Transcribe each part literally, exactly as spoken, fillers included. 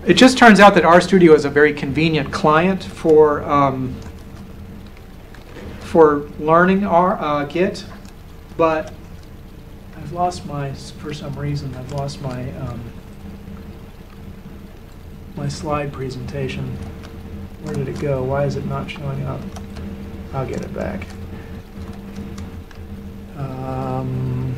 it just turns out that RStudio is a very convenient client for um, for learning R, uh, Git, but I've lost my, for some reason, I've lost my um, my slide presentation. Where did it go? Why is it not showing up? I'll get it back. Um,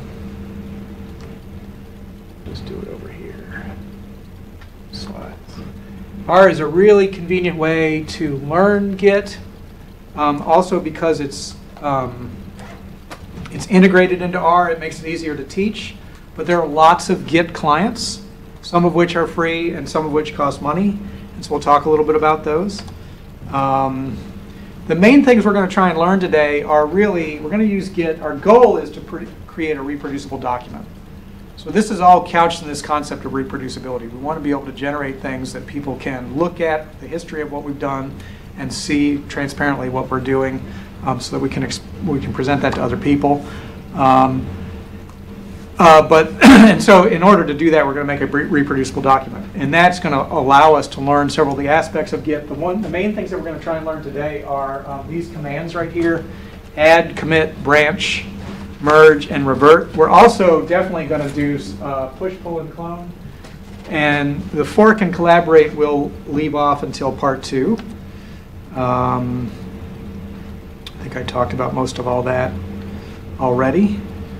just do it over here. Slides. R is a really convenient way to learn Git. Um, also because it's um, it's integrated into R, it makes it easier to teach. But there are lots of Git clients, some of which are free and some of which cost money. And so we'll talk a little bit about those. Um, the main things we're going to try and learn today are really, we're going to use Git. Our goal is to create a reproducible document. So this is all couched in this concept of reproducibility. We want to be able to generate things that people can look at, the history of what we've done, and see transparently what we're doing, um, so that we can exp we can present that to other people. Um, uh, but and so in order to do that, we're going to make a re reproducible document, and that's going to allow us to learn several of the aspects of Git. The one, the main things that we're going to try and learn today are um, these commands right here: add, commit, branch, merge, and revert. We're also definitely going to do uh, push, pull, and clone, and the fork and collaborate we'll leave off until part two. Um, I think I talked about most of all that already.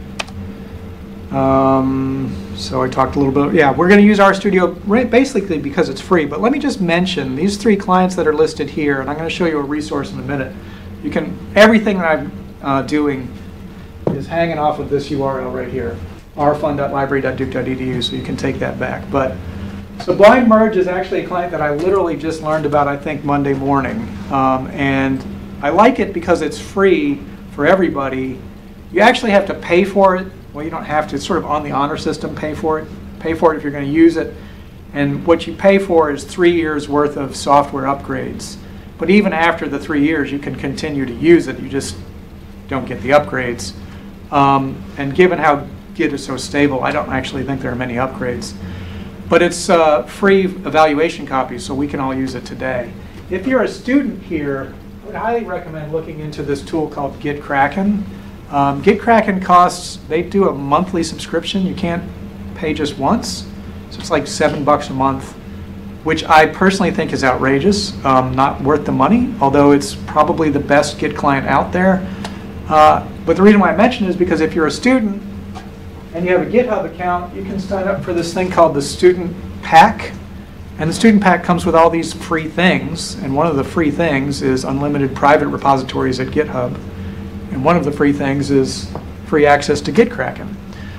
Um, so I talked a little bit. Yeah, we're going to use RStudio basically because it's free. But let me just mention these three clients that are listed here, and I'm going to show you a resource in a minute. You can everything that I'm uh, doing is hanging off of this U R L right here, r fun dot library dot duke dot e d u. So you can take that back. But so blind merge is actually a client that I literally just learned about, I think, Monday morning. Um, and I like it because it's free for everybody. You actually have to pay for it. Well, you don't have to. It's sort of on the honor system, pay for it. Pay for it if you're going to use it. And what you pay for is three years worth of software upgrades. But even after the three years, you can continue to use it. You just don't get the upgrades. Um, and given how Git is so stable, I don't actually think there are many upgrades. But it's uh, free evaluation copies, so we can all use it today. If you're a student here, I would highly recommend looking into this tool called GitKraken. Um, GitKraken costs, they do a monthly subscription. You can't pay just once. So it's like seven bucks a month, which I personally think is outrageous, um, not worth the money, although it's probably the best Git client out there. Uh, but the reason why I mention it is because if you're a student, and you have a GitHub account, you can sign up for this thing called the Student Pack. And the Student Pack comes with all these free things. And one of the free things is unlimited private repositories at GitHub. And one of the free things is free access to GitKraken.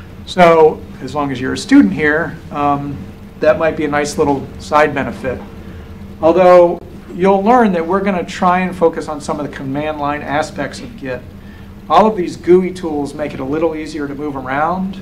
So as long as you're a student here, um, that might be a nice little side benefit. Although you'll learn that we're going to try and focus on some of the command line aspects of Git. All of these G U I tools make it a little easier to move around.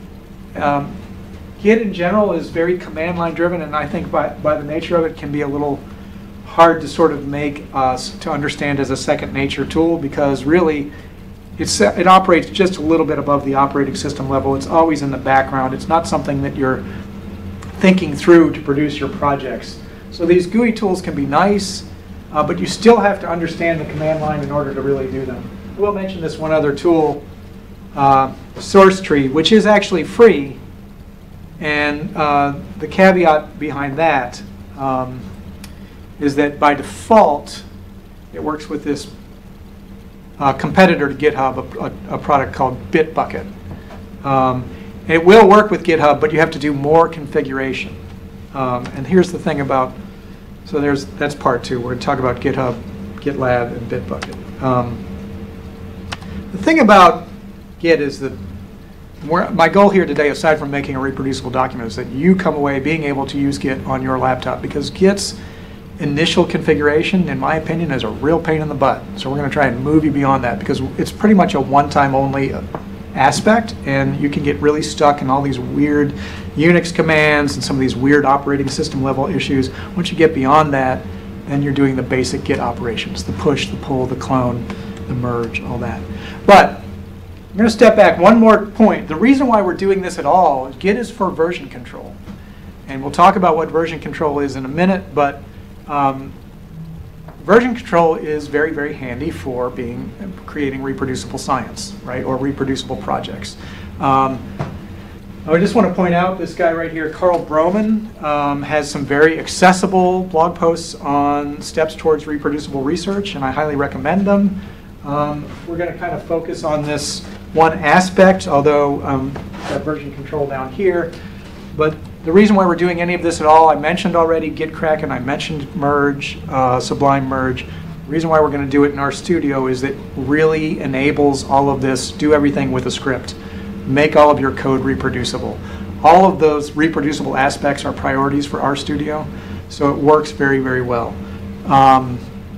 Um, Git in general is very command line driven, and I think by, by the nature of it can be a little hard to sort of make us to understand as a second nature tool, because really it's, it operates just a little bit above the operating system level. It's always in the background. It's not something that you're thinking through to produce your projects. So these G U I tools can be nice, uh, but you still have to understand the command line in order to really do them. We'll mention this one other tool, uh, SourceTree, which is actually free. And uh, the caveat behind that um, is that by default, it works with this uh, competitor to GitHub, a, a, a product called Bitbucket. Um, it will work with GitHub, but you have to do more configuration. Um, and here's the thing about, so there's that's part two. We're going to talk about GitHub, GitLab, and Bitbucket. Um, The thing about Git is that my goal here today, aside from making a reproducible document, is that you come away being able to use Git on your laptop, because Git's initial configuration, in my opinion, is a real pain in the butt. So we're going to try and move you beyond that, because it's pretty much a one-time only aspect, and you can get really stuck in all these weird Unix commands and some of these weird operating system level issues. Once you get beyond that, then you're doing the basic Git operations, the push, the pull, the clone, the merge, all that. But I'm going to step back one more point. The reason why we're doing this at all is Git is for version control. And we'll talk about what version control is in a minute, but um, version control is very, very handy for being creating reproducible science, right, or reproducible projects. Um, I just want to point out this guy right here, Carl Broman, um, has some very accessible blog posts on steps towards reproducible research, and I highly recommend them. Um, we're going to kind of focus on this one aspect, although um, that version control down here. But the reason why we're doing any of this at all, I mentioned already Git Kraken, I mentioned merge, uh, Sublime merge. The reason why we're going to do it in RStudio is it really enables all of this, do everything with a script. Make all of your code reproducible. All of those reproducible aspects are priorities for RStudio, so it works very, very well. Um,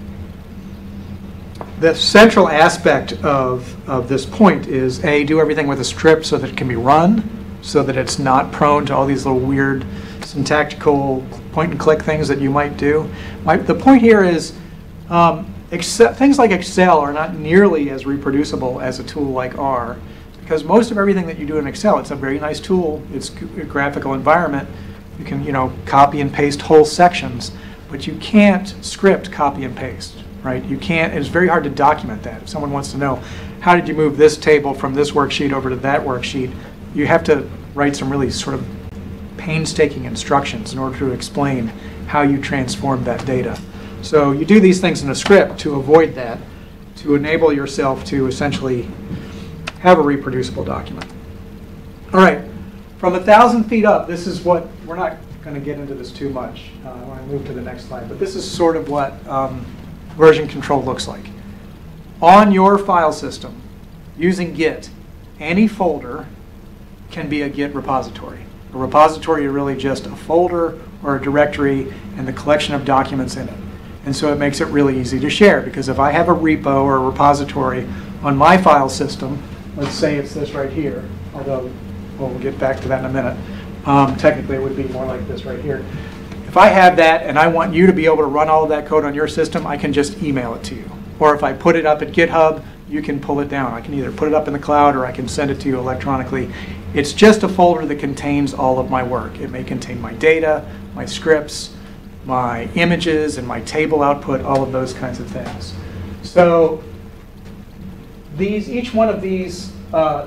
the central aspect of, of this point is, A, do everything with a script so that it can be run, so that it's not prone to all these little weird syntactical point and click things that you might do. My, the point here is um, Excel, things like Excel are not nearly as reproducible as a tool like R, because most of everything that you do in Excel, it's a very nice tool, it's a graphical environment. You can, you know, copy and paste whole sections, but you can't script copy and paste, right? You can't, it's very hard to document that. If someone wants to know, how did you move this table from this worksheet over to that worksheet, you have to write some really sort of painstaking instructions in order to explain how you transform that data. So you do these things in a script to avoid that, to enable yourself to essentially have a reproducible document. All right, from a thousand feet up, this is what, we're not going to get into this too much. Uh, I want to move to the next slide, but this is sort of what um, version control looks like. On your file system, using Git, any folder can be a Git repository. A repository is really just a folder or a directory and the collection of documents in it. And so it makes it really easy to share, because if I have a repo or a repository on my file system, let's say it's this right here, although well, we'll get back to that in a minute. Um, technically, it would be more like this right here. If I have that and I want you to be able to run all of that code on your system, I can just email it to you. Or if I put it up at GitHub, you can pull it down. I can either put it up in the cloud or I can send it to you electronically. It's just a folder that contains all of my work. It may contain my data, my scripts, my images, and my table output, all of those kinds of things. So these, each one of these uh,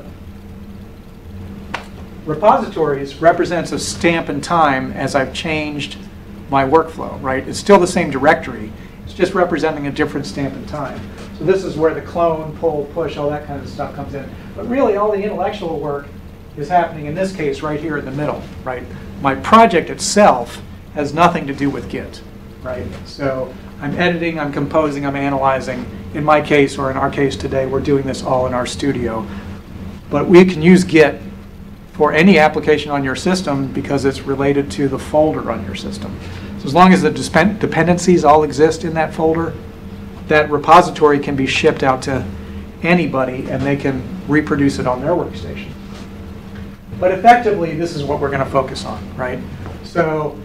repositories represents a stamp in time as I've changed my workflow, right? It's still the same directory. It's just representing a different stamp in time. So this is where the clone, pull, push, all that kind of stuff comes in. But really all the intellectual work is happening in this case right here in the middle, right? My project itself has nothing to do with Git, right? So I'm editing, I'm composing, I'm analyzing. In my case, or in our case today, we're doing this all in RStudio. But we can use Git for any application on your system because it's related to the folder on your system. So as long as the dependencies all exist in that folder, that repository can be shipped out to anybody and they can reproduce it on their workstation. But effectively, this is what we're going to focus on, right? So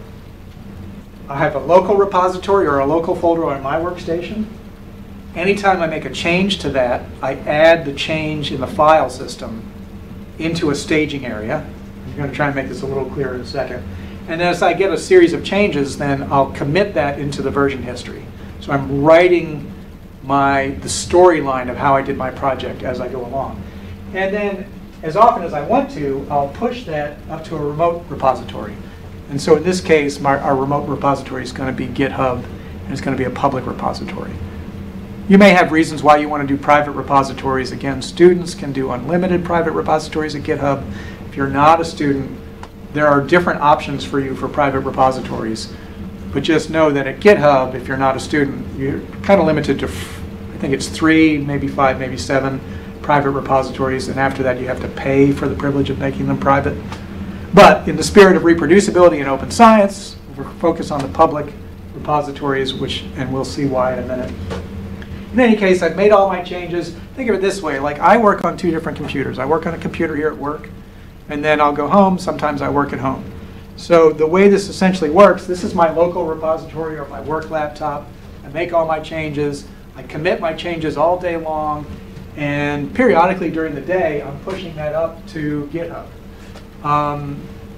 I have a local repository or a local folder on my workstation. Anytime I make a change to that, I add the change in the file system into a staging area. I'm going to try and make this a little clearer in a second. And as I get a series of changes, then I'll commit that into the version history. So I'm writing my the storyline of how I did my project as I go along. And then as often as I want to, I'll push that up to a remote repository. And so in this case, my, our remote repository is going to be GitHub, and it's going to be a public repository. You may have reasons why you want to do private repositories. Again, students can do unlimited private repositories at GitHub. If you're not a student, there are different options for you for private repositories. But just know that at GitHub, if you're not a student, you're kind of limited to, I think it's three, maybe five, maybe seven private repositories. And after that, you have to pay for the privilege of making them private. But in the spirit of reproducibility and open science, we're focused on the public repositories, which, and we'll see why in a minute. In any case, I've made all my changes. Think of it this way, like I work on two different computers. I work on a computer here at work, and then I'll go home. Sometimes I work at home. So the way this essentially works, this is my local repository or my work laptop. I make all my changes. I commit my changes all day long, and periodically during the day, I'm pushing that up to GitHub. Um,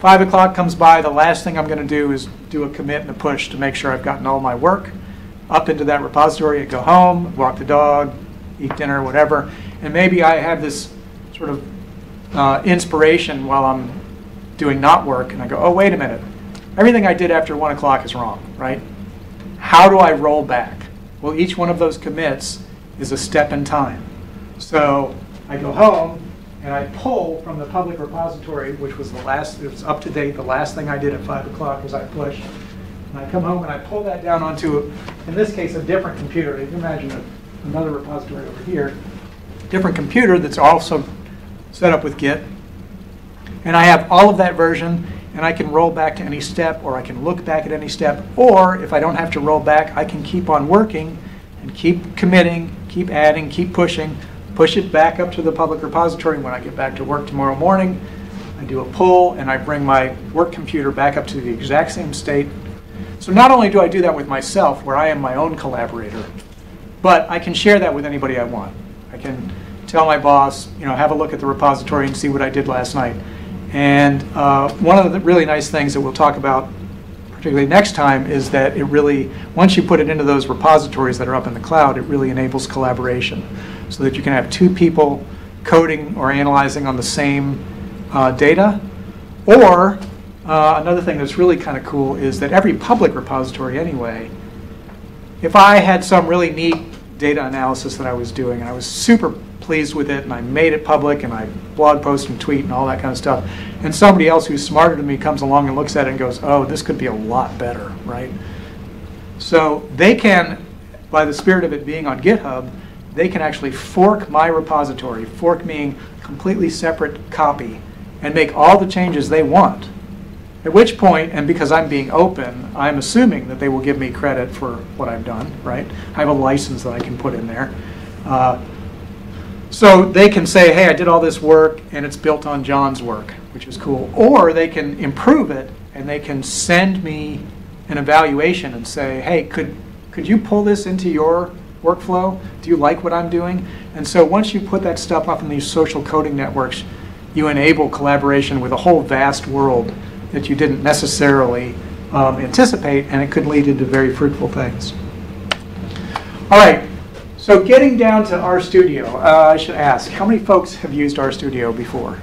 five o'clock comes by, the last thing I'm going to do is do a commit and a push to make sure I've gotten all my work up into that repository. I go home, walk the dog, eat dinner, whatever, and maybe I have this sort of uh, inspiration while I'm doing not work, and I go, oh, wait a minute. Everything I did after one o'clock is wrong, right? How do I roll back? Well, each one of those commits is a step in time. So I go home, and I pull from the public repository, which was the last, it was up to date, the last thing I did at five o'clock was I pushed. And I come home and I pull that down onto, in this case, a different computer. You can imagine a, another repository over here. Different computer that's also set up with Git. And I have all of that version, and I can roll back to any step, or I can look back at any step, or if I don't have to roll back, I can keep on working and keep committing, keep adding, keep pushing, push it back up to the public repository. When I get back to work tomorrow morning, I do a pull, and I bring my work computer back up to the exact same state. So not only do I do that with myself, where I am my own collaborator, but I can share that with anybody I want. I can tell my boss, you know, have a look at the repository and see what I did last night. And uh, one of the really nice things that we'll talk about, particularly next time, is that it really, once you put it into those repositories that are up in the cloud, it really enables collaboration, so that you can have two people coding or analyzing on the same uh, data. Or uh, another thing that's really kind of cool is that every public repository anyway, if I had some really neat data analysis that I was doing, and I was super pleased with it, and I made it public, and I blog post and tweet and all that kind of stuff, and somebody else who's smarter than me comes along and looks at it and goes, oh, this could be a lot better, right? So they can, by the spirit of it being on GitHub, they can actually fork my repository, fork meaning completely separate copy, and make all the changes they want. At which point, and because I'm being open, I'm assuming that they will give me credit for what I've done, right? I have a license that I can put in there. Uh, So they can say, hey, I did all this work, and it's built on John's work, which is cool. Or they can improve it, and they can send me an evaluation and say, hey, could, could you pull this into your workflow? Do you like what I'm doing? And so once you put that stuff up in these social coding networks, you enable collaboration with a whole vast world that you didn't necessarily um, anticipate, and it could lead into very fruitful things. All right. So getting down to RStudio, uh, I should ask, how many folks have used RStudio before?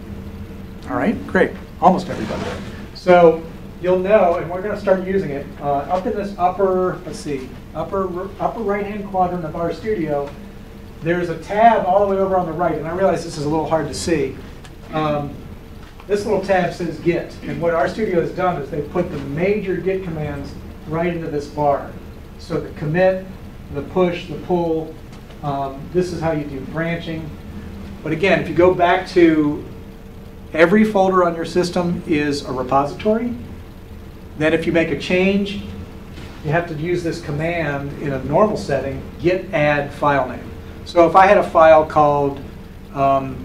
All right, great, almost everybody. So you'll know, and we're going to start using it, uh, up in this upper, let's see, upper upper right-hand quadrant of RStudio, there's a tab all the way over on the right, and I realize this is a little hard to see. Um, this little tab says Git, and what RStudio has done is they've put the major Git commands right into this bar. So the commit, the push, the pull, um, this is how you do branching. But again, if you go back to every folder on your system is a repository. Then if you make a change, you have to use this command in a normal setting, git add file name. So if I had a file called um,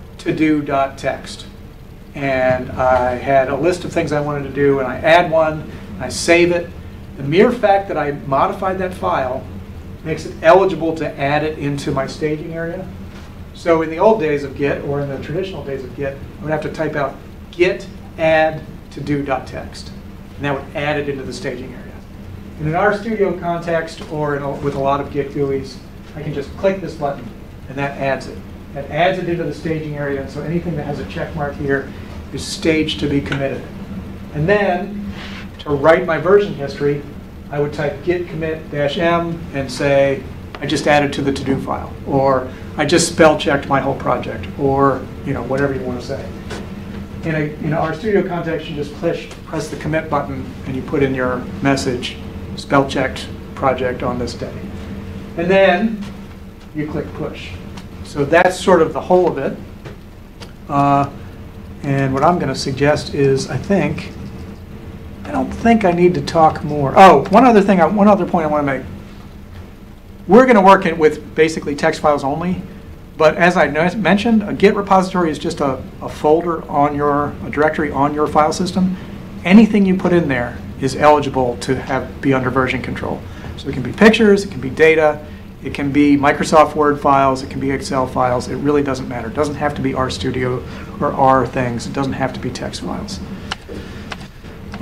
todo.txt, and I had a list of things I wanted to do, and I add one, I save it, the mere fact that I modified that file makes it eligible to add it into my staging area. So in the old days of Git, or in the traditional days of Git, I would have to type out git add todo.txt, and that would add it into the staging area. In an RStudio context, or in a, with a lot of Git G U Is, I can just click this button, and that adds it. That adds it into the staging area, and so anything that has a check mark here is staged to be committed. And then, to write my version history, I would type git commit dash m and say, I just added to the to-do file, or I just spell checked my whole project, or you know, whatever you want to say. In a in an RStudio context, you just push, press the commit button, and you put in your message, spell checked project on this day. And then you click push. So that's sort of the whole of it. Uh, and what I'm going to suggest is, I think, I don't think I need to talk more. Oh, one other thing, one other point I want to make. We're going to work it with basically text files only, but as I mentioned, a Git repository is just a, a folder on your, a directory on your file system. Anything you put in there is eligible to have be under version control. So it can be pictures, it can be data, it can be Microsoft Word files, it can be Excel files. It really doesn't matter. It doesn't have to be RStudio or R things. It doesn't have to be text files.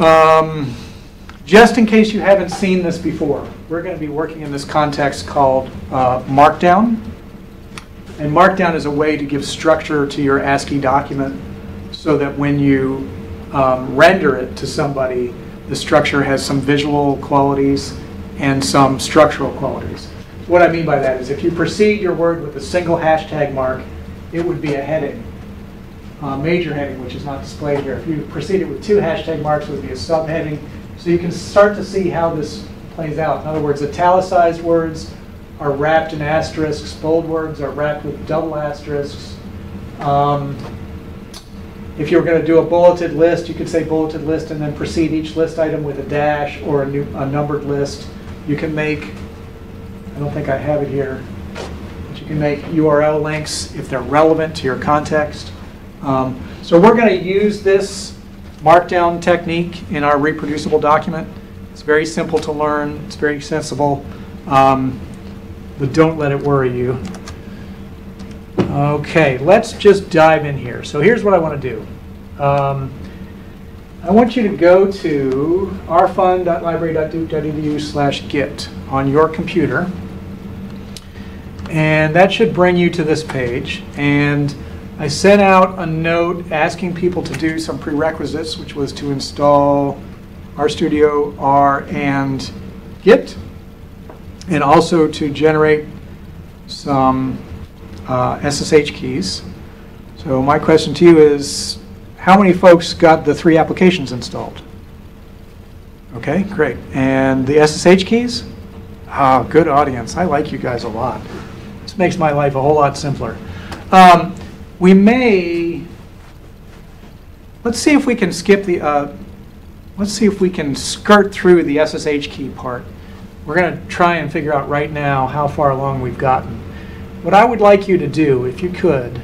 Um, just in case you haven't seen this before, we're going to be working in this context called uh, Markdown. And Markdown is a way to give structure to your ASCII document so that when you um, render it to somebody, the structure has some visual qualities and some structural qualities. What I mean by that is if you precede your word with a single hashtag mark, it would be a heading, a major heading, which is not displayed here. If you precede it with two hashtag marks, it would be a subheading. So you can start to see how this plays out. In other words, italicized words are wrapped in asterisks. Bold words are wrapped with double asterisks. Um, if you were going to do a bulleted list, you could say bulleted list and then precede each list item with a dash or a, new, a numbered list. You can make, I don't think I have it here, but you can make U R L links if they're relevant to your context. Um, so we're going to use this Markdown technique in our reproducible document. It's very simple to learn. It's very accessible. Um, but don't let it worry you. Okay, let's just dive in here. So here's what I want to do. Um, I want you to go to r fun dot library dot duke dot e d u slash git on your computer. And that should bring you to this page. And I sent out a note asking people to do some prerequisites, which was to install RStudio, R, and Git, and also to generate some uh, S S H keys. So my question to you is, how many folks got the three applications installed? Okay, great. And the S S H keys? Ah, good audience. I like you guys a lot. This makes my life a whole lot simpler. Um, we may, let's see if we can skip the, uh, let's see if we can skirt through the S S H key part. We're going to try and figure out right now how far along we've gotten. What I would like you to do, if you could,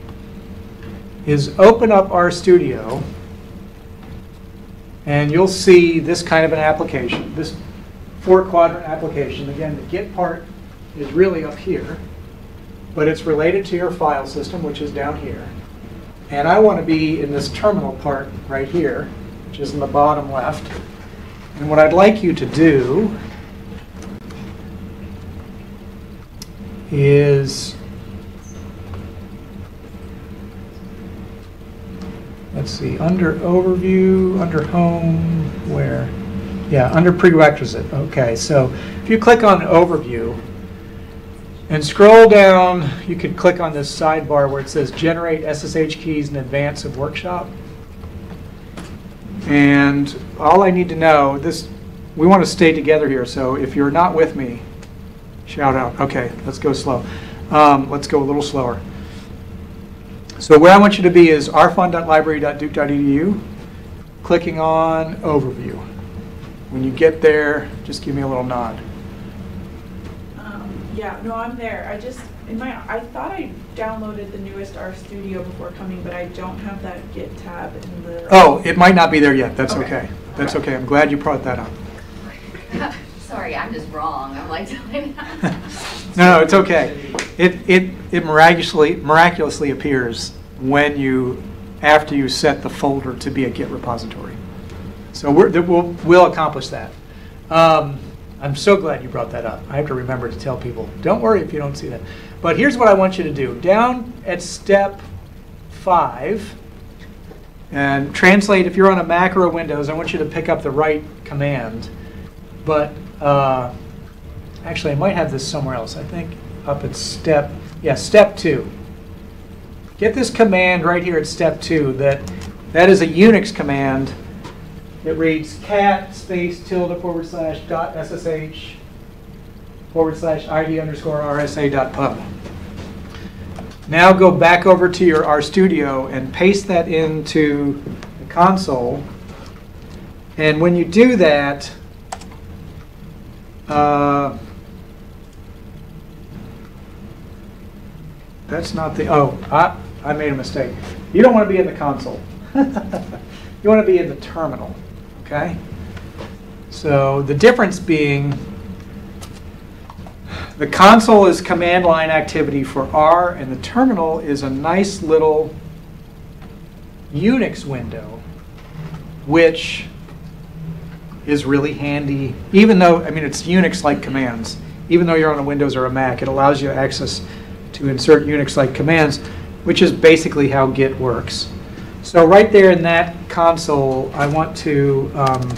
is open up RStudio, and you'll see this kind of an application, this four-quadrant application. Again, the Git part is really up here, but it's related to your file system, which is down here. And I want to be in this terminal part right here, which is in the bottom left. And what I'd like you to do is, let's see, under overview, under home, where? Yeah, under prerequisite. Okay, so if you click on overview and scroll down, you could click on this sidebar where it says generate S S H keys in advance of workshop. And all I need to know, this, we want to stay together here, so if you're not with me, shout out. Okay, let's go slow. Um, let's go a little slower. So where I want you to be is r fun dot library dot duke dot e d u, clicking on Overview. When you get there, just give me a little nod. Um, yeah, no, I'm there. I just, in my, I thought I downloaded the newest RStudio before coming, but I don't have that Git tab in the... Oh, it might not be there yet. That's okay. Okay. That's okay. I'm glad you brought that up. Sorry, I'm just wrong. I'm like telling No, no, it's okay. It it it miraculously miraculously appears when you after you set the folder to be a Git repository. So we're, we'll we'll accomplish that. Um, I'm so glad you brought that up. I have to remember to tell people, don't worry if you don't see that. But here's what I want you to do. Down at step five, and translate, if you're on a Mac or a Windows, I want you to pick up the right command. But uh, actually, I might have this somewhere else. I think up at step, yeah, step two. Get this command right here at step two. That that is a Unix command. It reads cat space tilde forward slash dot ssh forward slash id underscore rsa dot pub. Now go back over to your RStudio and paste that into the console. And when you do that, uh, that's not the, oh, I, I made a mistake. You don't want to be in the console. You want to be in the terminal, okay? So the difference being, the console is command line activity for R, and the terminal is a nice little Unix window, which is really handy. Even though, I mean, it's Unix-like commands. Even though you're on a Windows or a Mac, it allows you access to insert Unix-like commands, which is basically how Git works. So right there in that console, I want to um,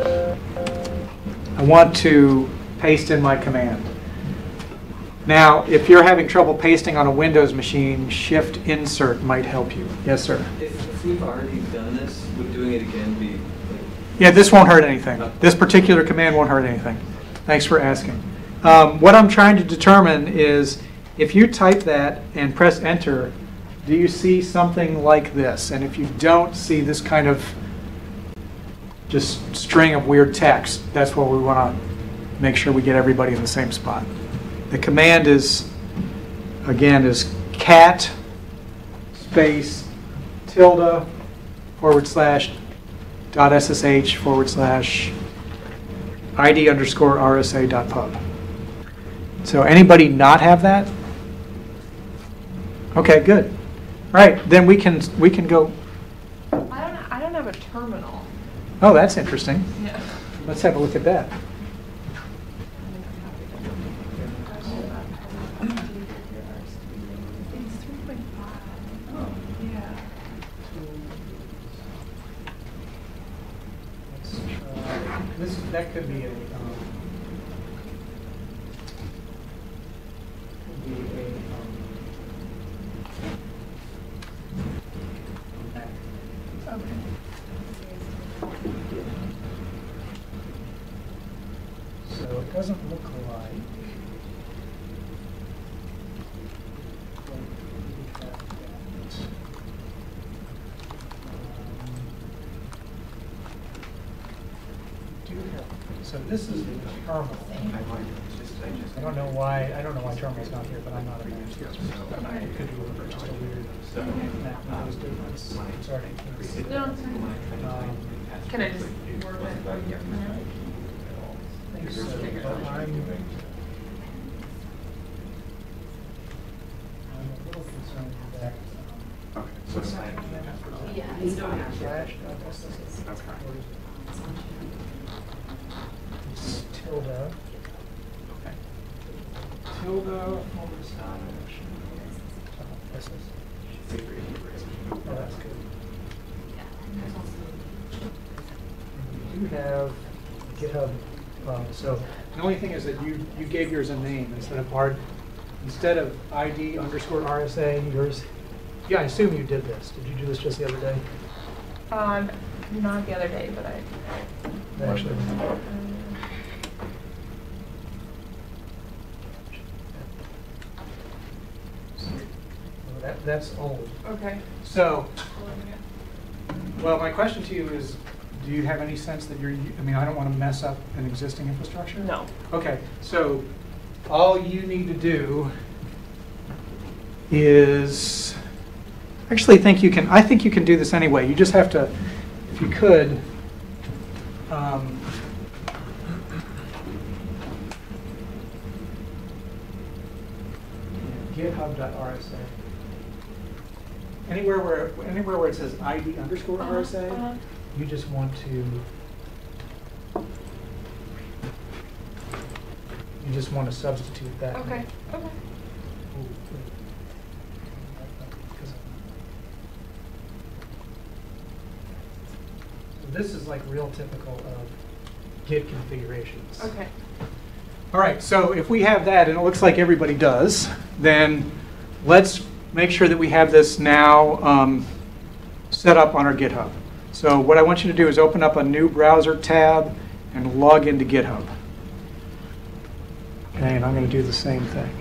I want to paste in my command. Now, if you're having trouble pasting on a Windows machine, Shift Insert might help you. Yes, sir. If, if we've already done this, would doing it again be? Like, yeah, this won't hurt anything. This particular command won't hurt anything. Thanks for asking. Um, what I'm trying to determine is if you type that and press Enter, do you see something like this? And if you don't see this kind of just string of weird text, that's what we want to make sure we get everybody in the same spot. The command is, again, is cat space tilde forward slash dot ssh forward slash id underscore rsa dot pub. So anybody not have that? Okay, good. All right, then we can we can go. I don't. I don't have a terminal. Oh, that's interesting. Yeah. Let's have a look at that. It's three point five. Oh, yeah. Let's try. This that could be a. Um, could be a. Um, Okay. So it doesn't look like. Do have, so this is the terminal. I don't know why. I don't know why terminal's not here, but I'm not a man. I could do just a weird Mac Windows difference. Sorry. No. Um, Can I just work it from here for now? I think so, but I'm, I'm a little concerned with that. um, okay, so it's like, Yeah, it's not. Slash, uh, that's- that's- that's- It's tilde. Okay. Tilde forward slash. uh, this is- Oh, that's good. And we do have GitHub. Um, so the only thing is that you you gave yours a name instead of art, instead of I D underscore R S A. Yours. Yeah, I assume you did this. Did you do this just the other day? Um, not the other day, but I. Actually. Um, So that that's old. okay. So, well, my question to you is, do you have any sense that you're, I mean, I don't want to mess up an existing infrastructure? No. Okay, so all you need to do is, actually think you can, I think you can do this anyway. You just have to, if you could, um, github dot R S A. Anywhere where anywhere where it says I D underscore R S A, Uh-huh. you just want to you just want to substitute that. Okay. Okay. Ooh, wait. So this is like real typical of Git configurations. Okay. All right, so if we have that, and it looks like everybody does, then let's make sure that we have this now um, set up on our GitHub. So what I want you to do is open up a new browser tab and log into GitHub. Okay, and I'm going to do the same thing.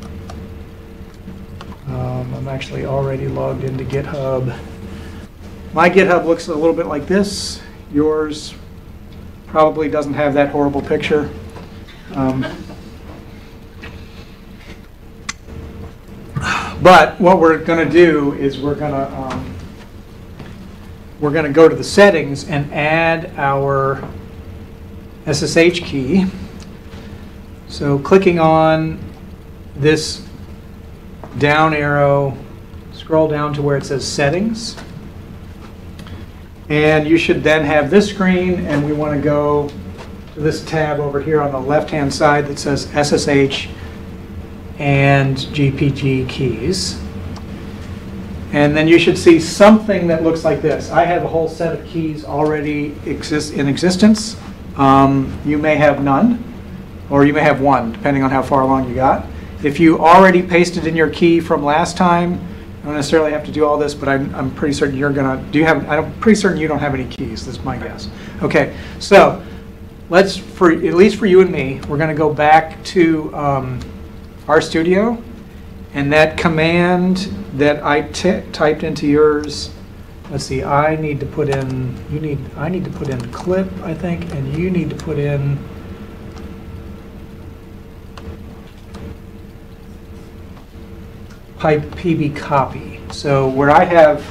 Um, I'm actually already logged into GitHub. My GitHub looks a little bit like this. Yours probably doesn't have that horrible picture. Um, but what we're going to do is we're going to um, we're going to go to the settings and add our S S H key. So clicking on this down arrow, scroll down to where it says settings, And you should then have this screen, and we want to go to this tab over here on the left-hand side that says S S H and G P G keys. And then you should see something that looks like this. I have a whole set of keys already exist in existence. Um, you may have none, or you may have one, depending on how far along you got. If you already pasted in your key from last time, I don't necessarily have to do all this, but I'm, I'm pretty certain you're gonna, do you have, I'm pretty certain you don't have any keys, that's my guess. Okay, so let's, for at least for you and me, we're gonna go back to um, RStudio, and that command that I typed into yours, let's see, I need to put in, you need, I need to put in clip, I think, and you need to put in pipe P B copy. So where I have,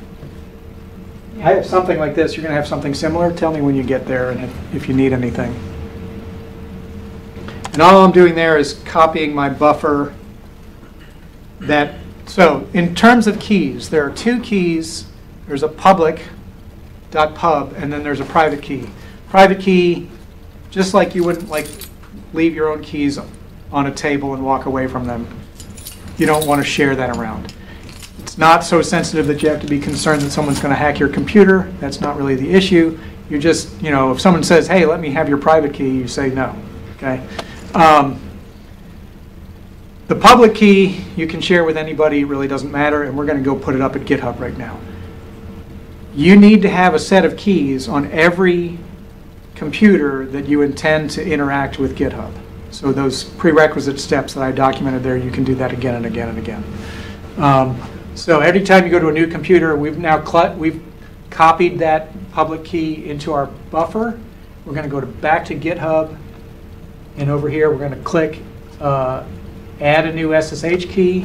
I have something like this, you're going to have something similar. Tell me when you get there and if, if you need anything. And all I'm doing there is copying my buffer. That so in terms of keys, there are two keys. There's a public .pub and then there's a private key. Private key, just like you wouldn't like leave your own keys on a table and walk away from them. You don't want to share that around. It's not so sensitive that you have to be concerned that someone's going to hack your computer. That's not really the issue. You just, you know, if someone says, hey, let me have your private key, you say no. Okay. Um, the public key you can share with anybody, it really doesn't matter, and we're going to go put it up at GitHub right now. You need to have a set of keys on every computer that you intend to interact with GitHub. So those prerequisite steps that I documented there, you can do that again and again and again. Um, so every time you go to a new computer, we've now we've copied that public key into our buffer. We're going to go to back to GitHub, and over here we're going to click uh, add a new S S H key,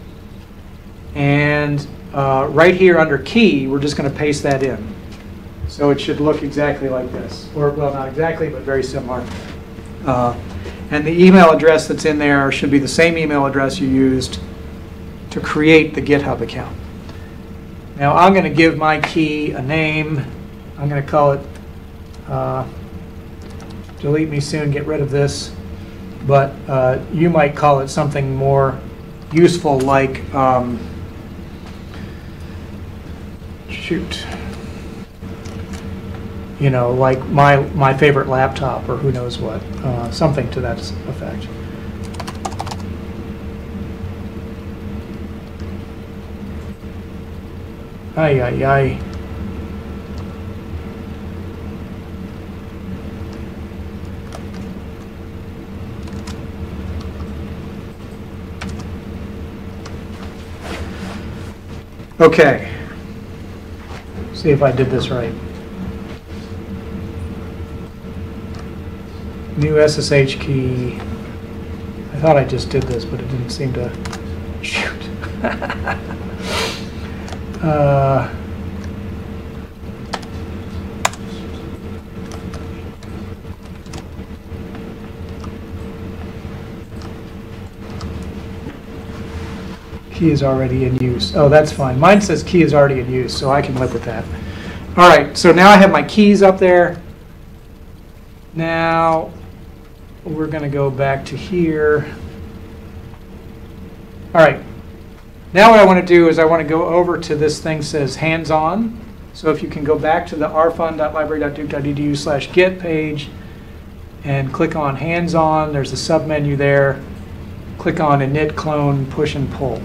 and uh, right here under key, we're just going to paste that in. So it should look exactly like this, or well, not exactly, but very similar. Uh, And the email address that's in there should be the same email address you used to create the GitHub account. Now I'm going to give my key a name. I'm going to call it, uh, delete me soon, get rid of this. But uh, you might call it something more useful like, um, shoot. You know, like my, my favorite laptop or who knows what, uh, something to that effect. Ay, ay, ay. Okay. See if I did this right. New S S H key. I thought I just did this, but it didn't seem to shoot. uh, key is already in use. Oh, that's fine. Mine says key is already in use, so I can live with that. All right, so now I have my keys up there. Now we're going to go back to here. All right. Now what I want to do is I want to go over to this thing that says hands-on. So if you can go back to the rfun.library.duke.edu slash git page and click on hands-on, there's a submenu there. Click on init, clone, push, and pull.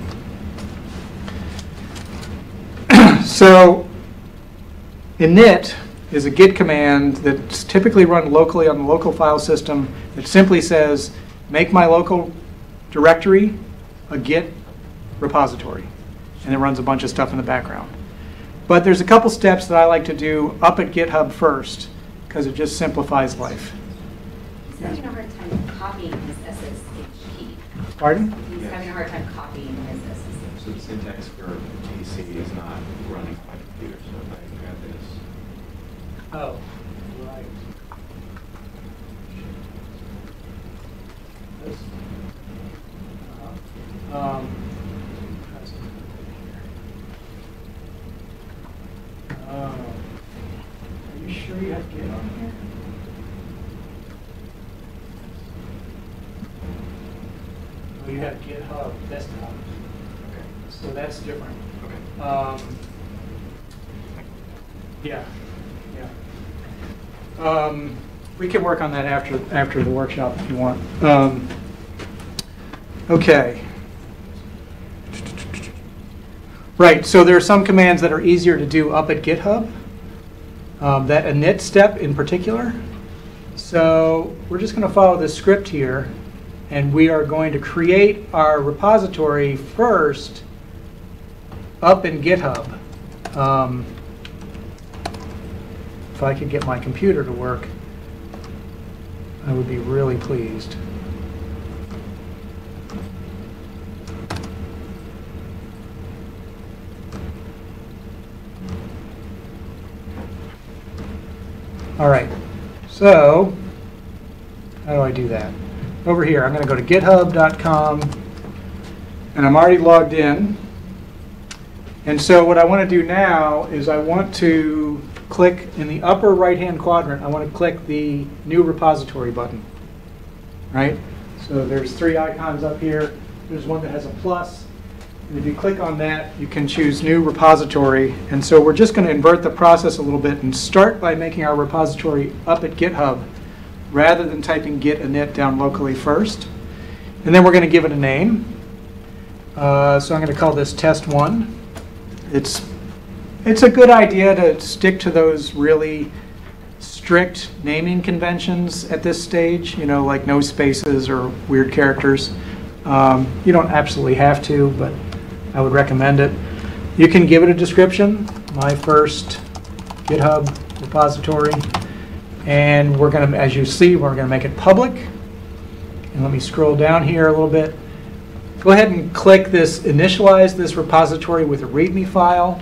So init is a git command that's typically run locally on the local file system that simply says, make my local directory a git repository. And it runs a bunch of stuff in the background. But there's a couple steps that I like to do up at GitHub first, because it just simplifies life. He's having a hard time copying his S S H key. Pardon? He's Yeah. having a hard time copying his S S H. So the syntax for P C is not running on my computer, so if I grab this. Oh, right. This. Uh-huh. Um, oh. have GitHub desktop. Okay. So that's different. Okay. Um, yeah, yeah. Um, we can work on that after after the workshop if you want. Um, okay. Right. So there are some commands that are easier to do up at GitHub. Um, that init step in particular. So we're just going to follow this script here, and we are going to create our repository first up in GitHub. Um, if I could get my computer to work, I would be really pleased. All right, so how do I do that? Over here, I'm going to go to github dot com, and I'm already logged in. And so what I want to do now is I want to click in the upper right-hand quadrant, I want to click the New Repository button, right? So there's three icons up here. There's one that has a plus. And if you click on that, you can choose New Repository. And so we're just going to invert the process a little bit and start by making our repository up at GitHub rather than typing git init down locally first. And then we're going to give it a name. Uh, so I'm going to call this test one. It's, it's a good idea to stick to those really strict naming conventions at this stage, you know, like no spaces or weird characters. Um, you don't absolutely have to, but I would recommend it. You can give it a description, my first GitHub repository. And we're going to, as you see, we're going to make it public. And let me scroll down here a little bit. Go ahead and click this, initialize this repository with a README file.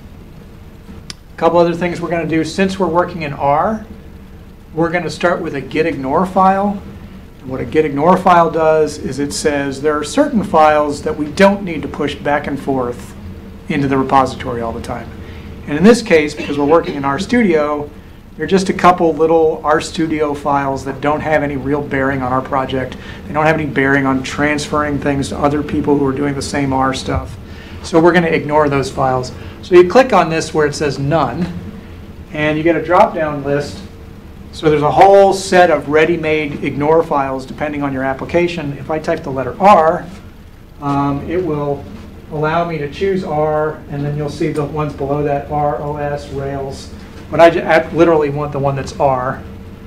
A couple other things we're going to do. Since we're working in R, we're going to start with a gitignore file. And what a gitignore file does is it says there are certain files that we don't need to push back and forth into the repository all the time. And in this case, because we're working in RStudio, they're just a couple little RStudio files that don't have any real bearing on our project. They don't have any bearing on transferring things to other people who are doing the same R stuff. So we're going to ignore those files. So you click on this where it says None, and you get a drop-down list. So there's a whole set of ready-made ignore files depending on your application. If I type the letter R, um, it will allow me to choose R, and then you'll see the ones below that, R, O S, Rails. But I, I literally want the one that's R.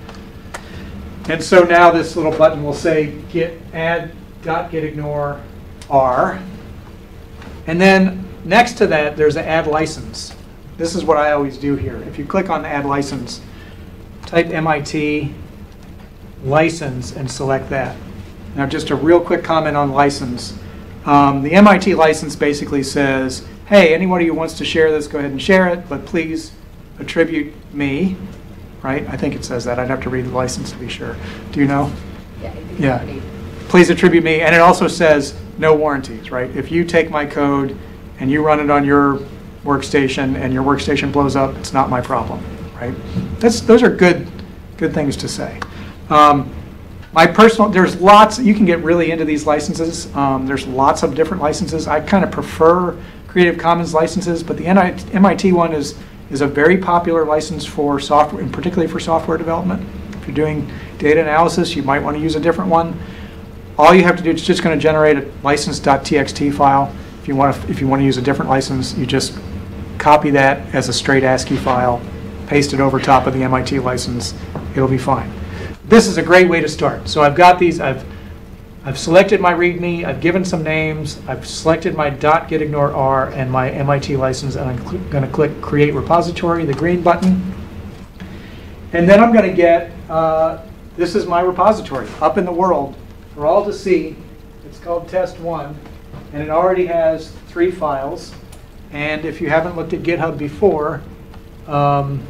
And so now this little button will say git add dot gitignore R. And then next to that, there's an add license. This is what I always do here. If you click on the add license, type M I T license and select that. Now just a real quick comment on license. Um, the M I T license basically says, hey, anybody who wants to share this, go ahead and share it, but please attribute me, right? I think it says that. I'd have to read the license to be sure. Do you know? Yeah. Yeah. Please attribute me. And it also says no warranties, right? If you take my code and you run it on your workstation and your workstation blows up, it's not my problem, right? That's, those are good, good things to say. Um, my personal, there's lots, you can get really into these licenses. Um, there's lots of different licenses. I kind of prefer Creative Commons licenses, but the M I T one is is a very popular license for software, and particularly for software development. If you're doing data analysis, you might want to use a different one. All you have to do is just going to generate a license dot T X T file. If you want to, if you want to use a different license, you just copy that as a straight ASCII file, paste it over top of the M I T license. It'll be fine. This is a great way to start. So I've got these. I've I've selected my README, I've given some names, I've selected my .gitignore R and my M I T license, and I'm going to click Create Repository, the green button. And then I'm going to get, uh, this is my repository up in the world for all to see. It's called test one, and it already has three files. And if you haven't looked at GitHub before, um,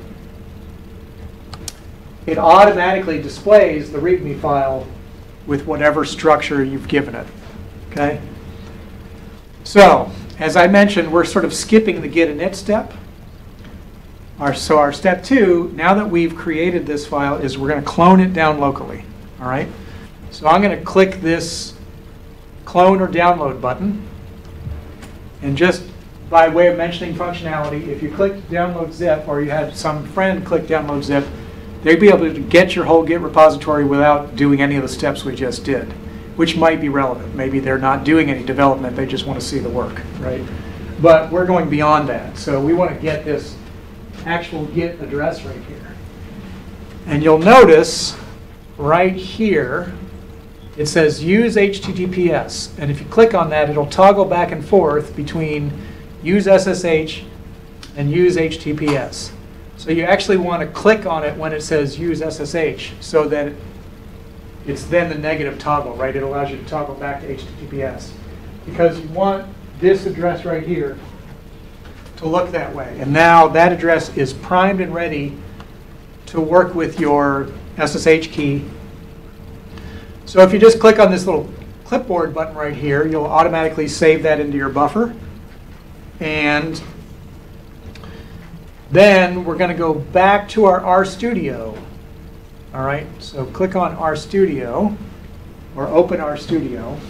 it automatically displays the README file with whatever structure you've given it, okay? So, as I mentioned, we're sort of skipping the git init step. Our, so our step two, now that we've created this file, is we're going to clone it down locally, all right? So I'm going to click this clone or download button. And just by way of mentioning functionality, if you click download zip, or you had some friend click download zip, they'd be able to get your whole Git repository without doing any of the steps we just did, which might be relevant. Maybe they're not doing any development, they just want to see the work, right? But we're going beyond that. So we want to get this actual Git address right here. And you'll notice right here, it says use H T T P S. And if you click on that, it'll toggle back and forth between use S S H and use H T T P S. So you actually want to click on it when it says use S S H so that it's then the negative toggle, right? It allows you to toggle back to H T T P S. Because you want this address right here to look that way. And now that address is primed and ready to work with your S S H key. So if you just click on this little clipboard button right here, you'll automatically save that into your buffer. And then we're going to go back to our RStudio. All right, so click on RStudio or open RStudio.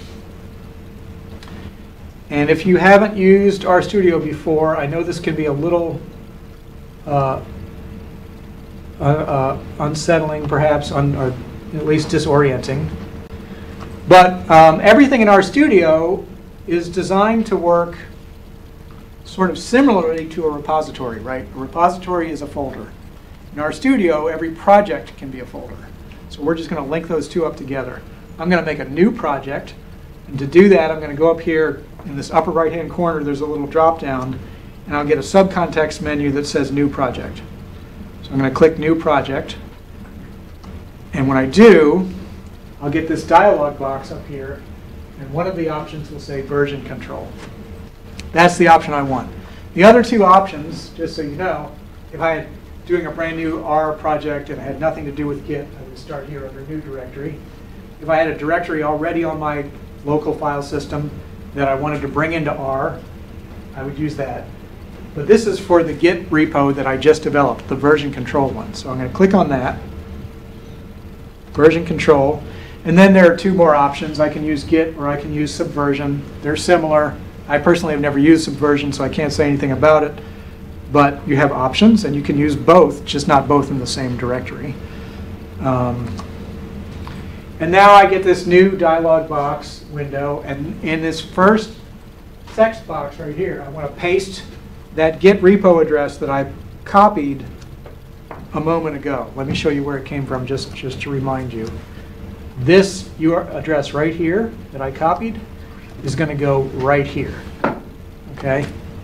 And if you haven't used RStudio before, I know this can be a little uh, uh, uh, unsettling, perhaps, un or at least disorienting. But um, everything in RStudio is designed to work sort of similarly to a repository, right? A repository is a folder. In RStudio, every project can be a folder. So we're just going to link those two up together. I'm going to make a new project. And to do that, I'm going to go up here in this upper right-hand corner. There's a little drop-down. And I'll get a subcontext menu that says New Project. So I'm going to click New Project. And when I do, I'll get this dialog box up here. And one of the options will say Version Control. That's the option I want. The other two options, just so you know, if I had doing a brand new R project and it had nothing to do with Git, I would start here under New Directory. If I had a directory already on my local file system that I wanted to bring into R, I would use that. But this is for the Git repo that I just developed, the version control one. So I'm going to click on that, version control. And then there are two more options. I can use Git or I can use Subversion. They're similar. I personally have never used Subversion, so I can't say anything about it. But you have options, and you can use both, just not both in the same directory. Um, and now I get this new dialog box window. And in this first text box right here, I want to paste that Git repo address that I copied a moment ago. Let me show you where it came from, just, just to remind you. This U R L address right here that I copied is going to go right here. Okay.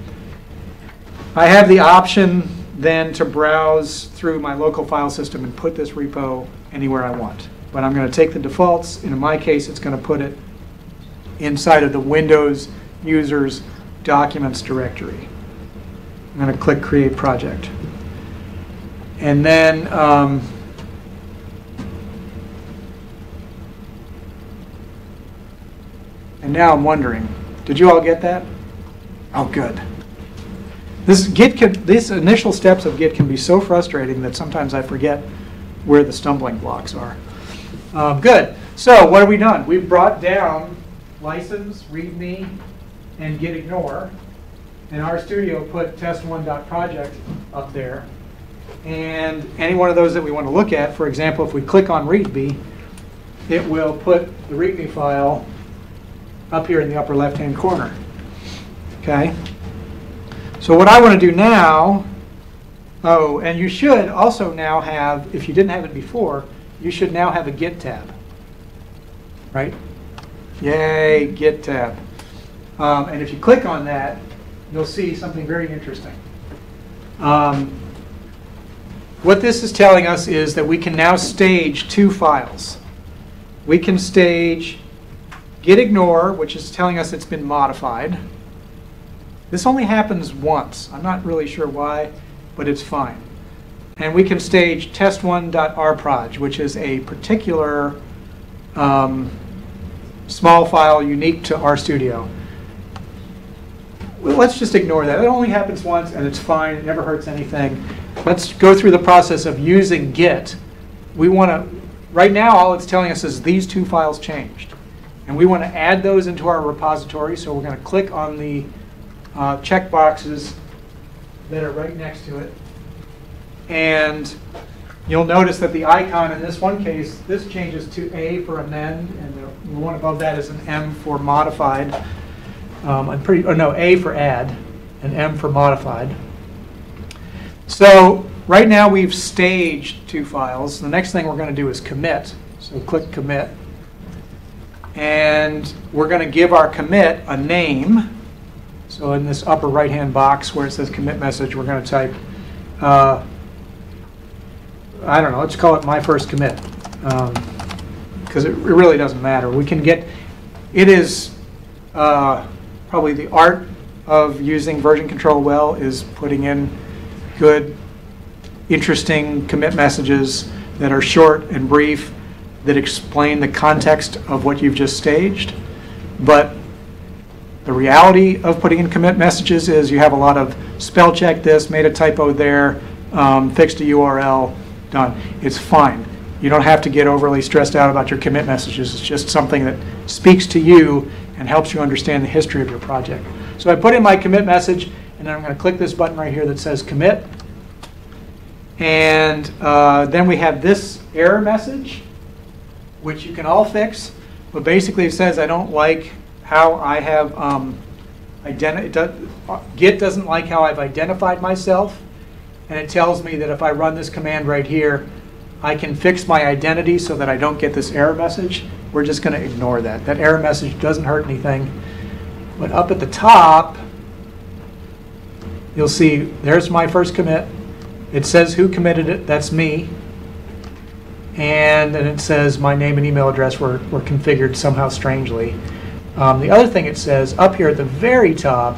I have the option then to browse through my local file system and put this repo anywhere I want. But I'm going to take the defaults, and in my case, it's going to put it inside of the Windows users documents directory. I'm going to click Create Project. And then um, and now I'm wondering, did you all get that? Oh, good. This Git can, these initial steps of Git can be so frustrating that sometimes I forget where the stumbling blocks are. Um, good. So what have we done? We've brought down license, readme, and git ignore. And RStudio put test one dot project up there. And any one of those that we want to look at, for example, if we click on readme, it will put the readme file up here in the upper left-hand corner. Okay. So what I want to do now, oh, and you should also now have, if you didn't have it before, you should now have a Git tab, right? Yay, Git tab. Um, and if you click on that, you'll see something very interesting. Um, what this is telling us is that we can now stage two files. We can stage git ignore, which is telling us it's been modified. This only happens once. I'm not really sure why, but it's fine. And we can stage test one dot r proj, which is a particular um, small file unique to RStudio. Well, let's just ignore that. It only happens once, and it's fine. It never hurts anything. Let's go through the process of using Git. We want to, right now, all it's telling us is these two files changed. And we want to add those into our repository, so we're going to click on the uh, check boxes that are right next to it. And you'll notice that the icon in this one case, this changes to A for amend, and the one above that is an M for modified. Um, I'm pretty, oh no, A for add, and M for modified. So right now we've staged two files. The next thing we're going to do is commit. So click commit. And we're going to give our commit a name. So in this upper right-hand box where it says commit message, we're going to type, uh, I don't know, let's call it my first commit. Because um, it really doesn't matter. We can get, it is uh, probably the art of using version control well is putting in good, interesting commit messages that are short and brief, that explain the context of what you've just staged. But the reality of putting in commit messages is you have a lot of spell check this, made a typo there, um, fixed a U R L, done. It's fine. You don't have to get overly stressed out about your commit messages. It's just something that speaks to you and helps you understand the history of your project. So I put in my commit message, and then I'm going to click this button right here that says commit. And uh, then we have this error message, which you can all fix. But basically it says I don't like how I have, um, identi does, Git doesn't like how I've identified myself. And it tells me that if I run this command right here, I can fix my identity so that I don't get this error message. We're just going to ignore that. That error message doesn't hurt anything. But up at the top, you'll see there's my first commit. It says who committed it. That's me. And then it says my name and email address were, were configured somehow strangely. Um, the other thing it says up here at the very top,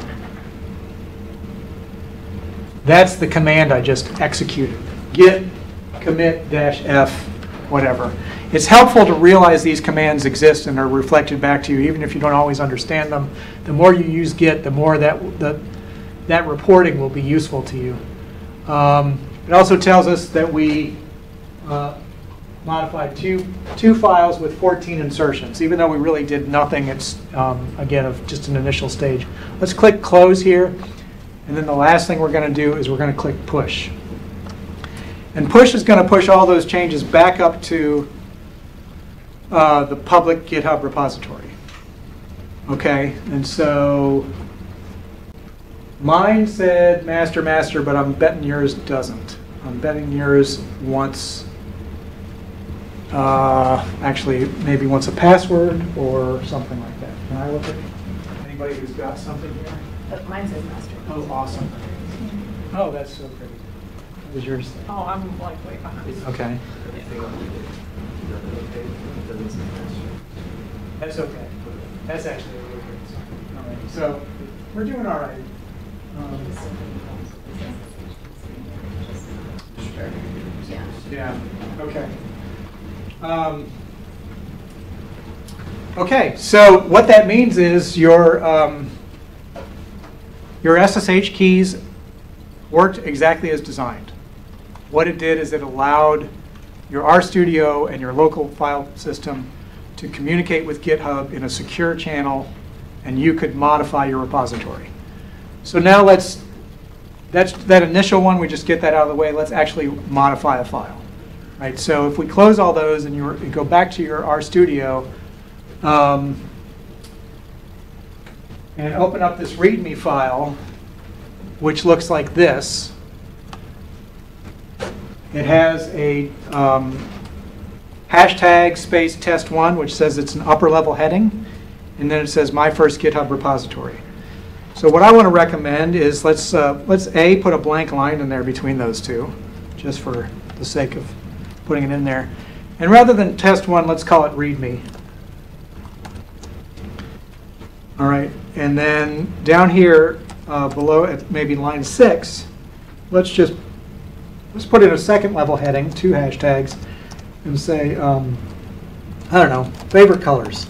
that's the command I just executed. Git commit dash F, whatever. It's helpful to realize these commands exist and are reflected back to you, even if you don't always understand them. The more you use Git, the more that, the, that reporting will be useful to you. Um, it also tells us that we uh, modified two, two files with fourteen insertions. Even though we really did nothing, it's, um, again, of just an initial stage. Let's click close here. And then the last thing we're going to do is we're going to click push. And push is going to push all those changes back up to uh, the public GitHub repository. Okay, and so mine said master master, but I'm betting yours doesn't. I'm betting yours wants, uh, actually maybe wants a password or something like that. Can I look at anybody who's got something here? But mine says master. Oh, awesome. Oh, that's so pretty. What was yours? Oh, I'm like way behind. Okay. That's okay. That's actually a really great song. All right. So we're doing all right. Um, Yeah. yeah. Okay. Um, okay. So what that means is your um, your S S H keys worked exactly as designed. What it did is it allowed your RStudio and your local file system to communicate with GitHub in a secure channel, and you could modify your repository. So now let's, that's that initial one, we just get that out of the way. Let's actually modify a file. Right? So if we close all those and you, you go back to your RStudio um, and open up this README file, which looks like this. It has a um, hashtag space test one, which says it's an upper level heading, and then it says my first GitHub repository. So what I want to recommend is let's uh, let's a put a blank line in there between those two, just for the sake of putting it in there, and rather than test one, let's call it README. All right, and then down here uh, below at maybe line six, let's just let's put in a second level heading, two hashtags, and say um, I don't know, favorite colors.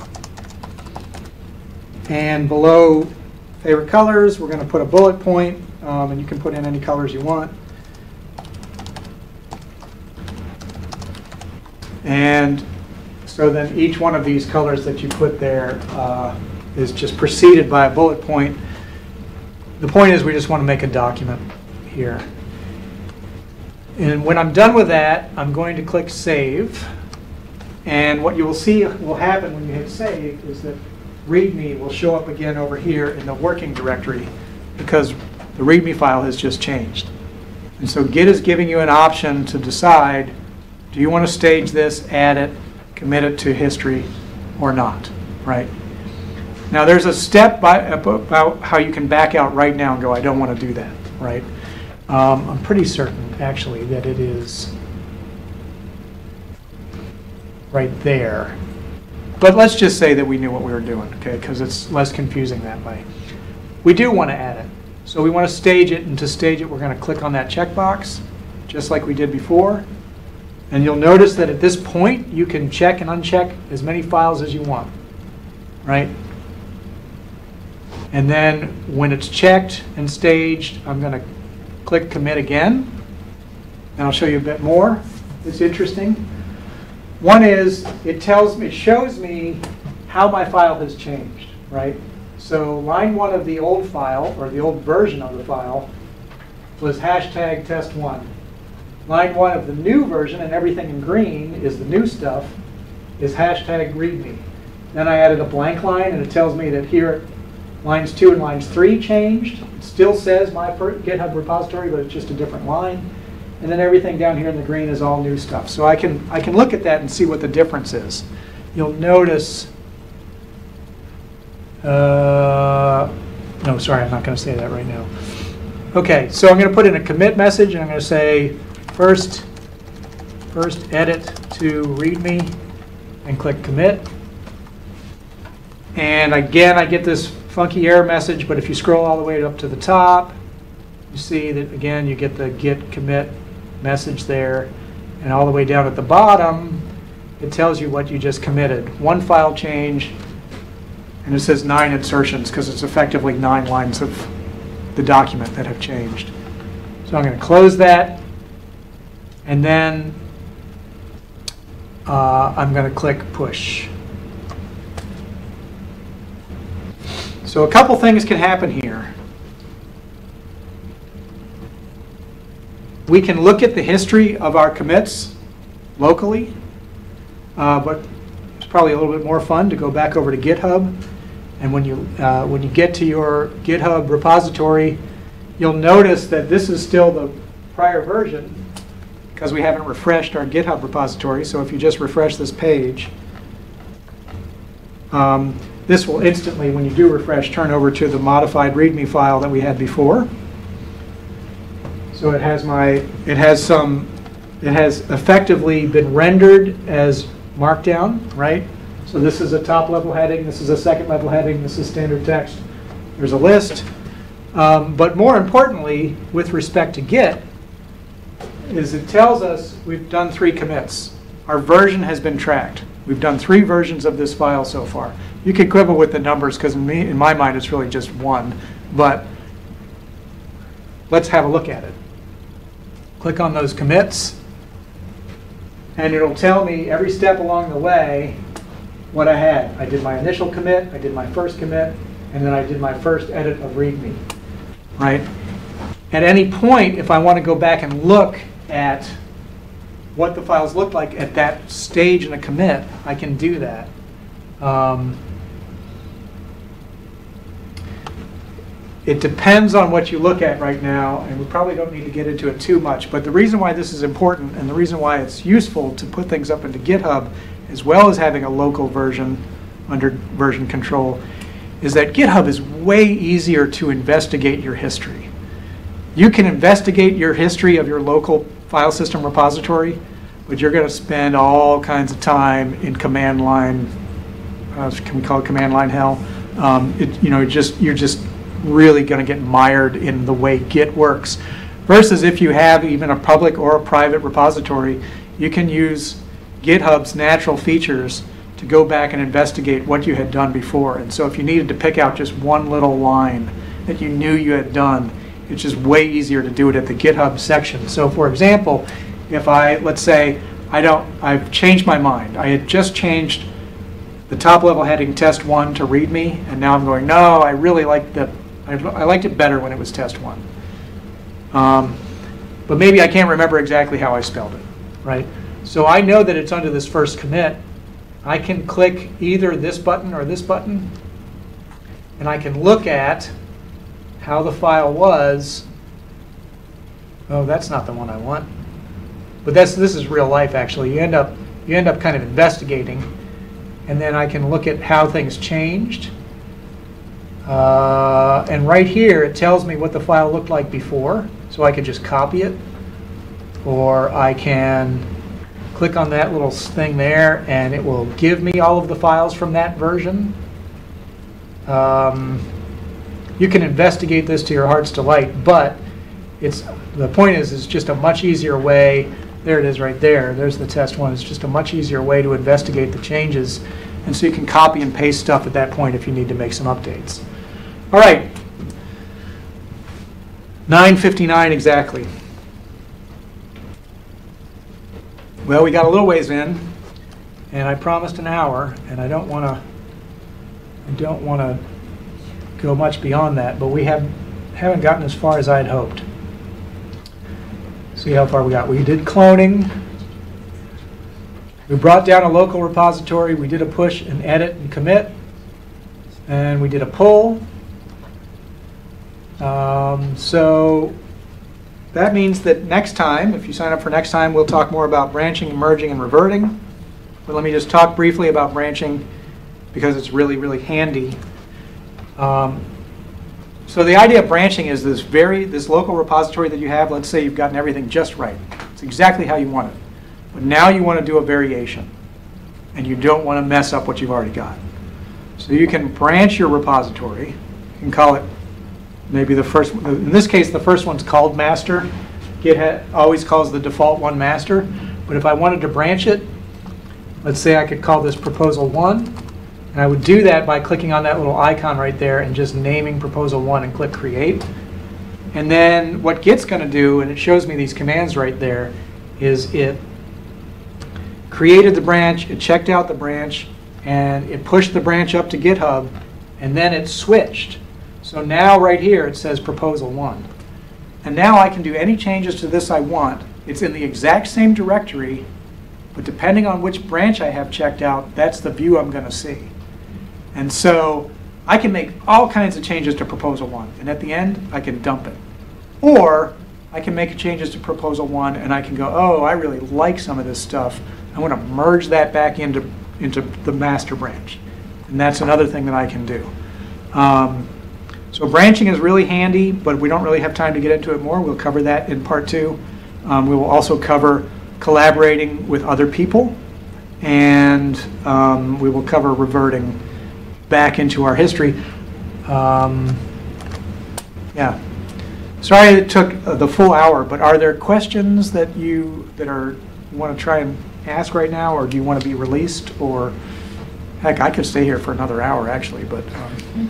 And below favorite colors, we're going to put a bullet point, um, and you can put in any colors you want. And So then each one of these colors that you put there uh, is just preceded by a bullet point. The point is we just want to make a document here. And when I'm done with that, I'm going to click Save. And what you will see will happen when you hit Save is that README will show up again over here in the working directory because the README file has just changed. And so Git is giving you an option to decide, do you want to stage this, add it, commit it to history, or not, right? Now there's a step by, about how you can back out right now and go, I don't want to do that, right? Um, I'm pretty certain, actually, that it is right there. But let's just say that we knew what we were doing, okay, because it's less confusing that way. We do want to add it. So we want to stage it, and to stage it, we're going to click on that checkbox, just like we did before. And you'll notice that at this point, you can check and uncheck as many files as you want, right? And then when it's checked and staged, I'm going to click Commit again. And I'll show you a bit more. It's interesting. One is, it tells me, it shows me how my file has changed, right? So line one of the old file, or the old version of the file, was hashtag test one. Line one of the new version, and everything in green is the new stuff, is hashtag readme. Then I added a blank line, and it tells me that here lines two and lines three changed. It still says my GitHub repository, but it's just a different line. And then everything down here in the green is all new stuff. So I can, I can look at that and see what the difference is. You'll notice, uh, no, sorry, I'm not going to say that right now. Okay, so I'm going to put in a commit message, and I'm going to say first, first edit to readme, and click commit. And again, I get this funky error message, but if you scroll all the way up to the top, you see that, again, you get the git commit message there. And all the way down at the bottom, it tells you what you just committed. One file change, and it says nine insertions, because it's effectively nine lines of the document that have changed. So I'm going to close that, and then uh, I'm going to click push. So a couple things can happen here. We can look at the history of our commits locally, uh, but it's probably a little bit more fun to go back over to GitHub. And when you, uh, when you get to your GitHub repository, you'll notice that this is still the prior version because we haven't refreshed our GitHub repository. So if you just refresh this page, um, this will instantly, when you do refresh, turn over to the modified README file that we had before. So it has my, it has some, it has effectively been rendered as Markdown, right? So this is a top level heading, this is a second level heading, this is standard text. There's a list. Um, but more importantly, with respect to Git, is it tells us we've done three commits. Our version has been tracked. We've done three versions of this file so far. You could quibble with the numbers because in, me, in my mind it's really just one. But let's have a look at it. Click on those commits, and it'll tell me every step along the way what I had. I did my initial commit, I did my first commit, and then I did my first edit of README. Right? At any point, if I want to go back and look at what the files look like at that stage in a commit, I can do that. Um, It depends on what you look at right now, and we probably don't need to get into it too much, but the reason why this is important and the reason why it's useful to put things up into GitHub, as well as having a local version under version control, is that GitHub is way easier to investigate your history. You can investigate your history of your local file system repository, but you're going to spend all kinds of time in command line, uh, can we call it command line hell? Um, it, you know, just you're just really going to get mired in the way Git works. Versus if you have even a public or a private repository, you can use GitHub's natural features to go back and investigate what you had done before. And so if you needed to pick out just one little line that you knew you had done, it's just way easier to do it at the GitHub section. So for example, if I, let's say, I don't, I've changed my mind. I had just changed the top level heading test one to readme, and now I'm going, no, I really like the, I, I liked it better when it was test one. Um, but maybe I can't remember exactly how I spelled it, right? So I know that it's under this first commit. I can click either this button or this button, and I can look at how the file was. Oh, that's not the one I want. But that's, this is real life, actually. You end up, you end up kind of investigating, and then I can look at how things changed. Uh, and right here, it tells me what the file looked like before, so I could just copy it. Or I can click on that little thing there, and it will give me all of the files from that version. Um, you can investigate this to your heart's delight, but it's, the point is, it's just a much easier way. There it is right there. There's the test one. It's just a much easier way to investigate the changes. And so you can copy and paste stuff at that point if you need to make some updates. All right. nine fifty-nine exactly. Well, we got a little ways in, and I promised an hour, and I don't want to I don't want to go much beyond that, but we have, haven't gotten as far as I had hoped. See how far we got. We did cloning. We brought down a local repository. We did a push and edit and commit. And we did a pull. Um, so that means that next time, if you sign up for next time, we'll talk more about branching, merging, and reverting. But let me just talk briefly about branching because it's really, really handy. Um, So the idea of branching is this very this local repository that you have. Let's say you've gotten everything just right. It's exactly how you want it. But now you want to do a variation. And you don't want to mess up what you've already got. So you can branch your repository. You can call it maybe the first, in this case, the first one's called master. Git always calls the default one master. But if I wanted to branch it, let's say I could call this proposal one. And I would do that by clicking on that little icon right there and just naming proposal one and click create. And then what Git's going to do, and it shows me these commands right there, is it created the branch, it checked out the branch, and it pushed the branch up to GitHub, and then it switched. So now right here it says proposal one. And now I can do any changes to this I want. It's in the exact same directory, but depending on which branch I have checked out, that's the view I'm going to see. And so I can make all kinds of changes to proposal one, and at the end I can dump it. Or I can make changes to proposal one and I can go, oh, I really like some of this stuff. I want to merge that back into, into the master branch. And that's another thing that I can do. Um, so branching is really handy, but we don't really have time to get into it more. We'll cover that in part two. Um, we will also cover collaborating with other people, and um, we will cover reverting back into our history. Um, yeah. Sorry it took uh, the full hour, but are there questions that you that are you want to try and ask right now, or do you want to be released? Or heck, I could stay here for another hour actually, but um,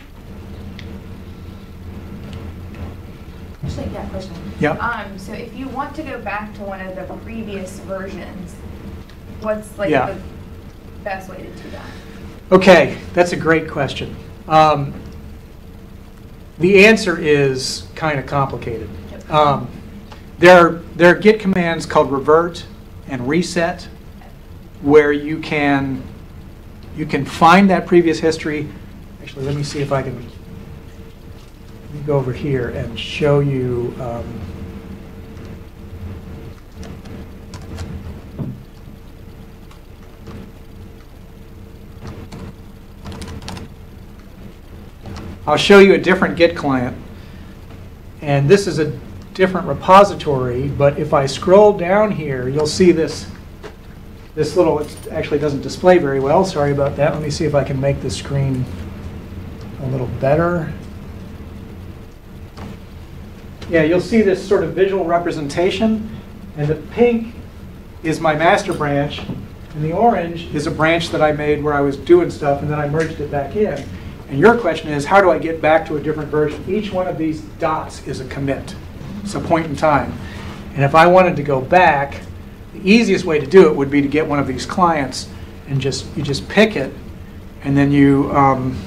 Actually, yeah, question. yeah. Um, so if you want to go back to one of the previous versions, what's like Yeah. the best way to do that? Okay, that's a great question. Um, the answer is kind of complicated. Yep. Um, there, are, there are Git commands called revert and reset, where you can you can find that previous history. Actually, let me see if I can let me go over here and show you. Um, I'll show you a different Git client, and this is a different repository, but if I scroll down here, you'll see this this little, it actually doesn't display very well, sorry about that. Let me see if I can make the screen a little better. Yeah, you'll see this sort of visual representation, and the pink is my master branch, and the orange is a branch that I made where I was doing stuff, and then I merged it back in. And your question is, how do I get back to a different version? Each one of these dots is a commit. It's a point in time. And if I wanted to go back, The easiest way to do it would be to get one of these clients and just you just pick it, and then you um,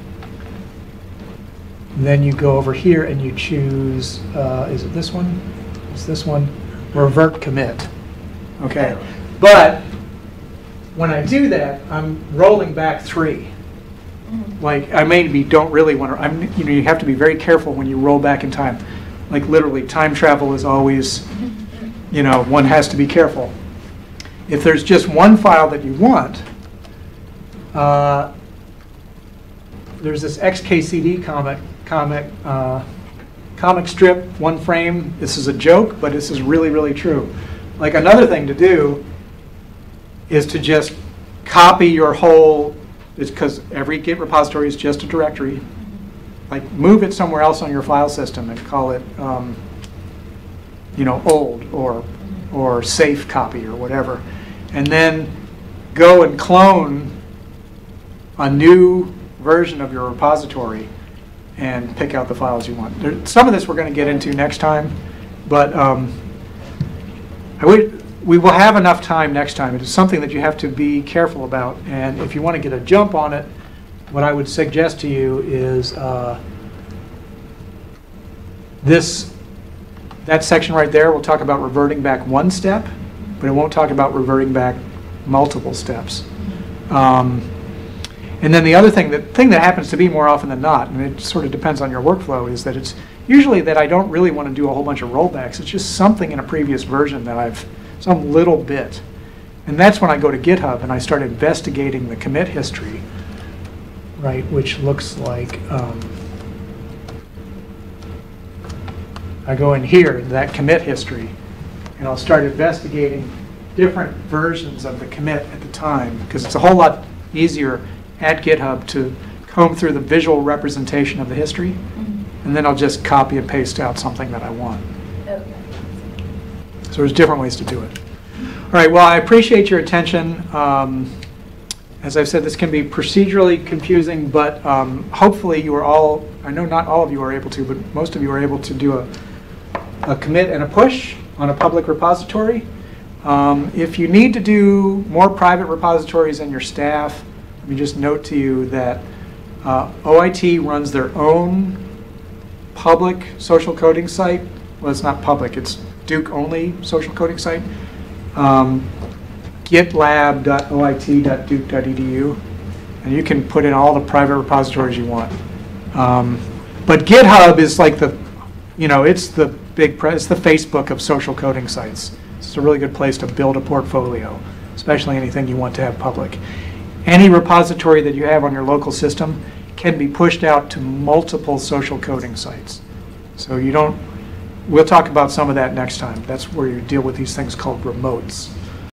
then you go over here and you choose. Uh, is it this one? It's this one. Revert commit. Okay, but when I do that, I'm rolling back three. Like I maybe don't really want to. I'm you know you have to be very careful when you roll back in time. Like literally, time travel is always. You know, one has to be careful. If there's just one file that you want, uh, there's this X K C D comic, comic, uh, comic strip, one frame. This is a joke, but this is really, really true. Like another thing to do is to just copy your whole, because every Git repository is just a directory. Like move it somewhere else on your file system and call it. Um, you know, old or or safe copy or whatever, and then go and clone a new version of your repository and pick out the files you want. There, some of this we're going to get into next time, but um, I would, we will have enough time next time. It is something that you have to be careful about, and if you want to get a jump on it, what I would suggest to you is uh, this. That section right there will talk about reverting back one step, but it won't talk about reverting back multiple steps. Um, and then the other thing, the thing that happens to be more often than not, and it sort of depends on your workflow, is that it's usually that I don't really want to do a whole bunch of rollbacks. It's just something in a previous version that I've, some little bit. And that's when I go to GitHub and I start investigating the commit history, right, which looks like, um, I go in here, that commit history, and I'll start investigating different versions of the commit at the time, because it's a whole lot easier at GitHub to comb through the visual representation of the history, mm-hmm. and then I'll just copy and paste out something that I want. Okay. So there's different ways to do it. All right, well, I appreciate your attention. Um, as I've said, this can be procedurally confusing, but um, hopefully you are all, I know not all of you are able to, but most of you are able to do a a commit and a push on a public repository. Um, if you need to do more private repositories than your staff, let me just note to you that uh, O I T runs their own public social coding site. Well, it's not public, it's Duke only social coding site. Um, gitlab dot O I T dot duke dot E D U, and you can put in all the private repositories you want. Um, but GitHub is like the, you know, it's the big, pre it's the Facebook of social coding sites. It's a really good place to build a portfolio, especially anything you want to have public. Any repository that you have on your local system can be pushed out to multiple social coding sites. So you don't, we'll talk about some of that next time. That's where you deal with these things called remotes.